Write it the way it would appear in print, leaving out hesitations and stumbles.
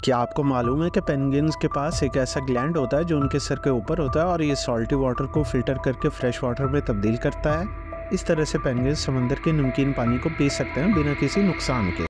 क्या आपको मालूम है कि पेंगुइन्स के पास एक ऐसा ग्लैंड होता है जो उनके सर के ऊपर होता है और ये सॉल्टी वाटर को फिल्टर करके फ्रेश वाटर में तब्दील करता है। इस तरह से पेंगुइन्स समंदर के नमकीन पानी को पी सकते हैं बिना किसी नुकसान के।